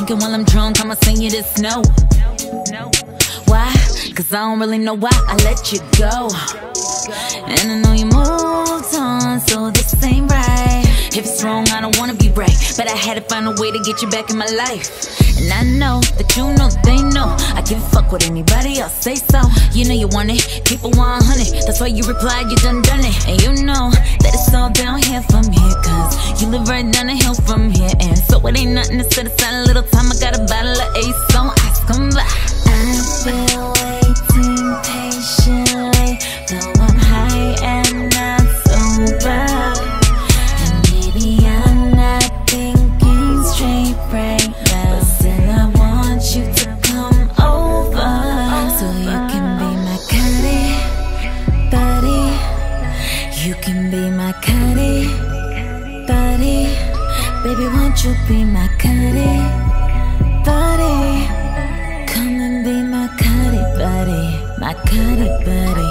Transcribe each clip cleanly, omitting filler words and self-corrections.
thinking while I'm drunk, I'ma sing you this note. Why? Cause I don't really know why I let you go. And I know you moved on, so this ain't right. If it's wrong, I don't wanna be right, but I had to find a way to get you back in my life. And I know that you know they know I give a fuck what anybody else say so. You know you want it, keep it 100. That's why you replied you done it. And you know that it's all down here from here, cause you live right down the hill from here. And so it ain't nothing to set aside a little time. I got a bottle of Ace, so ask them by. I've been waiting patiently, though I'm high and not sober. And maybe I'm not thinking straight right now, but still I want you to come over, so you can be my cutty buddy. You can be my cutty buddy. Baby, won't you be my cutty buddy? Come and be my cutty buddy, my cutty buddy.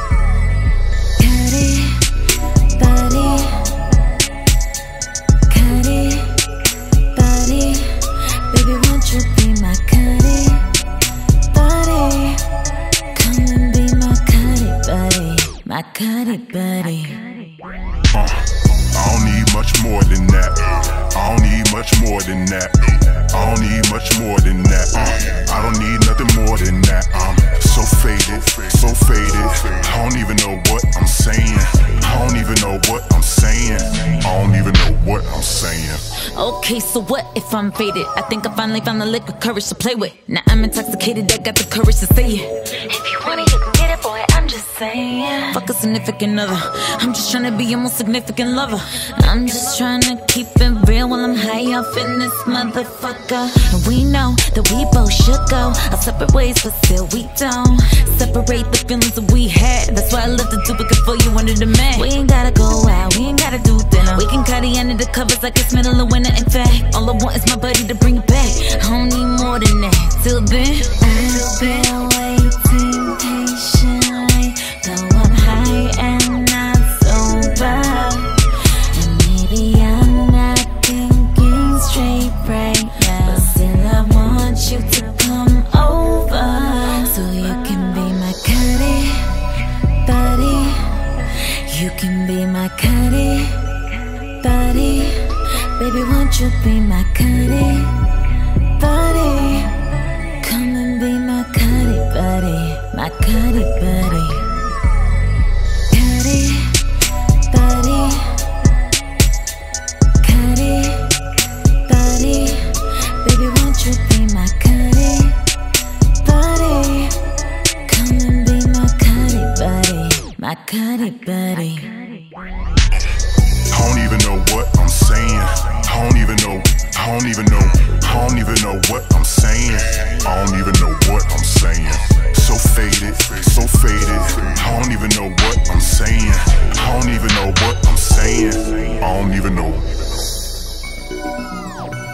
Cutty buddy, cutty buddy. Baby, won't you be my cutty buddy? Come and be my cutty buddy, my cutty buddy. I don't need much more than that. I don't need much more than that. I don't need much more than that. I don't need nothing more than that. I'm so faded, so faded. I don't even know what I'm saying. I don't even know what I'm saying. I don't even know what I'm saying. Okay, so what if I'm faded? I think I finally found the liquid courage to play with. Now I'm intoxicated, I got the courage to say it. If you want it, you can get it, boy, I'm just saying. Fuck a significant other, I'm just trying to be your most significant lover. I'm just trying to keep it real while I'm high off in this motherfucker. And we know that we both should go our separate ways, but still we don't separate the feelings that we had. That's why I left the duplicate for you under the man. We ain't gotta go out, we ain't gotta do dinner. We can cut it under the covers like it's middle of winter. In fact, all I want is my buddy to bring it back. I don't need more than that. Till then, I've been waiting patiently, though I'm high and not sober. And maybe I'm not thinking straight right now, but still I want you to come over, so you can be my cutty buddy. You can be my cutty buddy. Baby, won't you be my cutty buddy? Come and be my cutty buddy, my cutty buddy. Cutty buddy, cutty buddy. Baby, won't you be my cutty buddy? Come and be my cutty buddy, my cutty buddy. I don't even know what I'm saying. I don't even know. I don't even know. I don't even know what I'm saying. I don't even know what I'm saying. So faded, so faded. I don't even know what I'm saying. I don't even know what I'm saying. I don't even know.